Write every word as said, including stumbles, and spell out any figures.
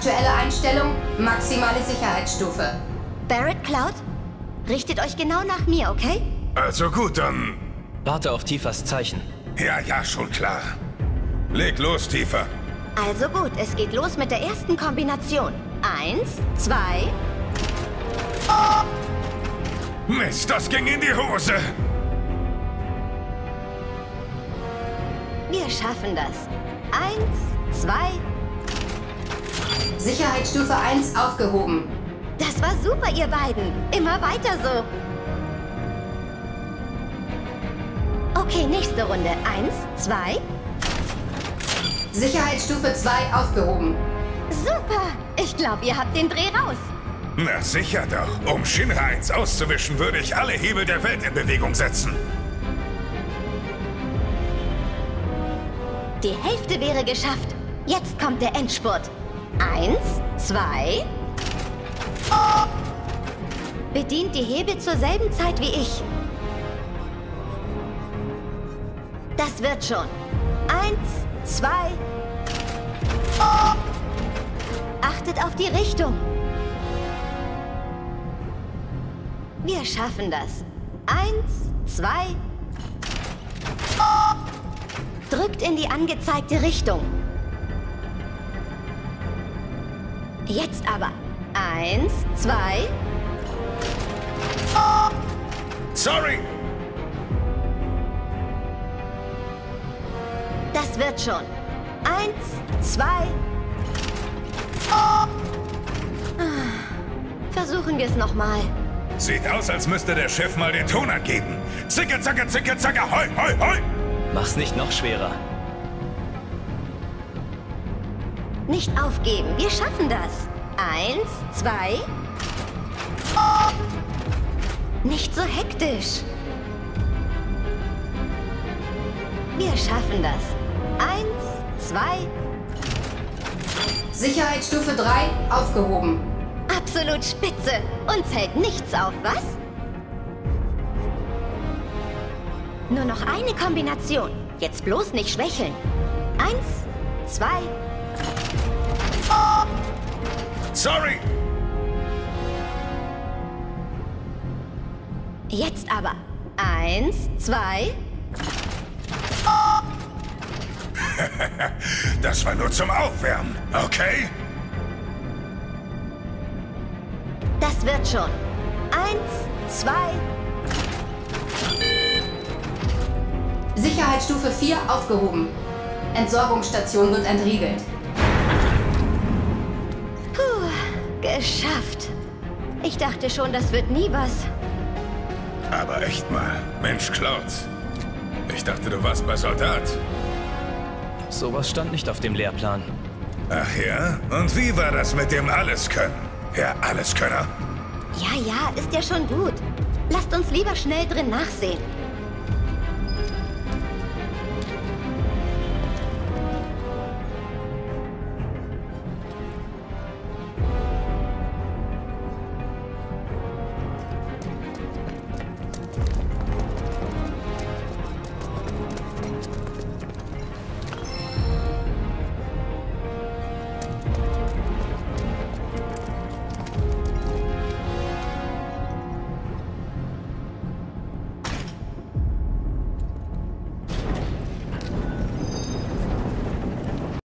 Aktuelle Einstellung, maximale Sicherheitsstufe. Barrett, Cloud, richtet euch genau nach mir, okay? Also gut, dann... Warte auf Tiefers Zeichen. Ja, ja, schon klar. Leg los, Tifa. Also gut, es geht los mit der ersten Kombination. Eins, zwei... Mist, das ging in die Hose. Wir schaffen das. Eins, zwei... Sicherheitsstufe eins aufgehoben. Das war super, ihr beiden. Immer weiter so. Okay, nächste Runde. Eins, zwei... Sicherheitsstufe zwei aufgehoben. Super! Ich glaube, ihr habt den Dreh raus. Na sicher doch. Um Shinra eins auszuwischen, würde ich alle Hebel der Welt in Bewegung setzen. Die Hälfte wäre geschafft. Jetzt kommt der Endspurt. Eins, zwei... Bedient die Hebel zur selben Zeit wie ich. Das wird schon. Eins, zwei... Achtet auf die Richtung. Wir schaffen das. Eins, zwei... Drückt in die angezeigte Richtung. Jetzt aber. Eins, zwei... Sorry! Das wird schon. Eins, zwei... Versuchen wir es nochmal. Sieht aus, als müsste der Chef mal den Ton angeben. Zicke, zacke, zicke, zacke, hoi, hoi, hoi! Mach's nicht noch schwerer. Nicht aufgeben, wir schaffen das. Eins, zwei... Nicht so hektisch. Wir schaffen das. Eins, zwei... Sicherheitsstufe drei aufgehoben. Absolut spitze. Uns hält nichts auf, was? Nur noch eine Kombination. Jetzt bloß nicht schwächeln. Eins, zwei... Sorry! Jetzt aber. Eins, zwei... Das war nur zum Aufwärmen, okay? Das wird schon. Eins, zwei... Sicherheitsstufe vier aufgehoben. Entsorgungsstation wird entriegelt. Puh, geschafft. Ich dachte schon, das wird nie was. Aber echt mal. Mensch, Cloud. Ich dachte, du warst bei Soldat. Sowas stand nicht auf dem Lehrplan. Ach ja? Und wie war das mit dem Alleskönnen? Herr Alleskönner? Ja, ja, ist ja schon gut. Lasst uns lieber schnell drin nachsehen.